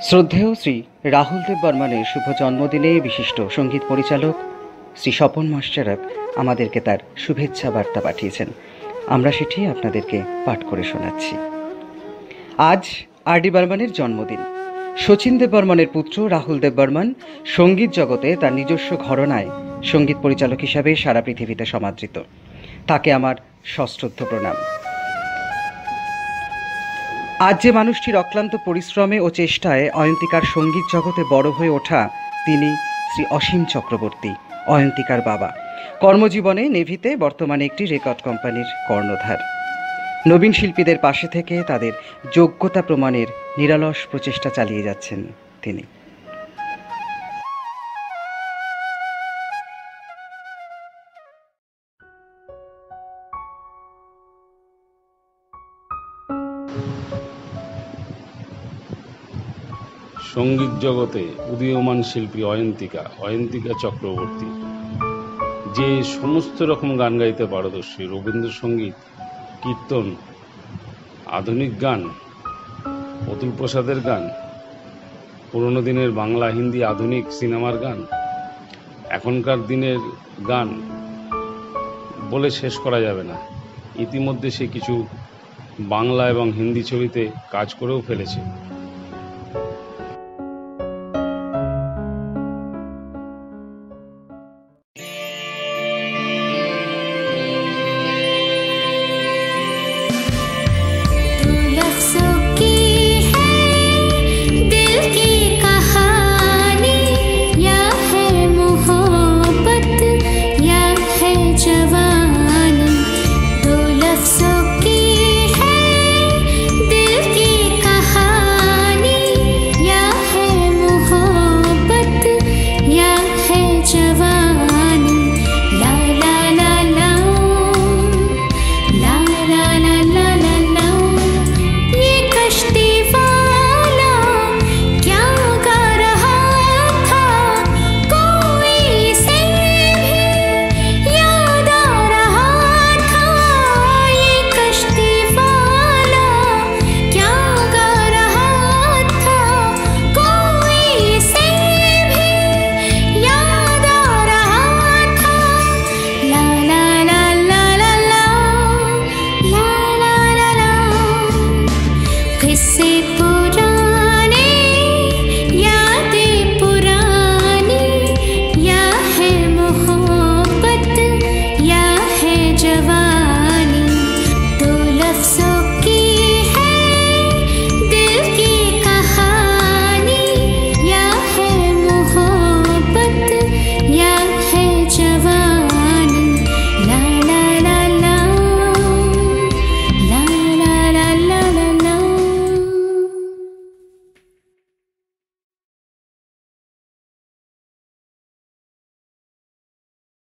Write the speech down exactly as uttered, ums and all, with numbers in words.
শ্রদ্ধেয় শ্রী রাহুল দেব বর্মনের শুভ জন্মদিনে বিশিষ্ট সঙ্গীত পরিচালক শ্রী স্বপন মাস্টারক আমাদেরকে তার শুভেচ্ছা বার্তা পাঠিয়েছেন। আমরা সেটি আপনাদেরকে পাঠ করে শোনাচ্ছি। আজ আর ডি বর্মনের জন্মদিন। শচীন দেব বর্মনের পুত্র রাহুল দেব বর্মন সঙ্গীত জগতে তার নিজস্ব ঘরানায় সঙ্গীত পরিচালক হিসাবে সারা পৃথিবীতে সমাদৃত। তাকে আমার সশ্রদ্ধ প্রণাম। আজ যে মানুষটির অক্লান্ত পরিশ্রমে ও চেষ্টায় অয়ন্তিকার সঙ্গীত জগতে বড় হয়ে ওঠা, তিনি শ্রী অসীম চক্রবর্তী, অয়ন্তিকার বাবা। কর্মজীবনে নেভিতে, বর্তমানে একটি রেকর্ড কোম্পানির কর্ণধার। নবীন শিল্পীদের পাশে থেকে তাদের যোগ্যতা প্রমাণের নিরলস প্রচেষ্টা চালিয়ে যাচ্ছেন তিনি। সঙ্গীত জগতে উদীয়মান শিল্পী অয়ন্তিকা অয়ন্তিকা চক্রবর্তী, যে সমস্ত রকম গান গাইতে পারদর্শী। রবীন্দ্রসঙ্গীত, কীর্তন, আধুনিক গান, অতুল প্রসাদের গান, পুরনো দিনের বাংলা, হিন্দি, আধুনিক সিনেমার গান, এখনকার দিনের গান বলে শেষ করা যাবে না। ইতিমধ্যে সে কিছু বাংলা এবং হিন্দি ছবিতে কাজ করেও ফেলেছে।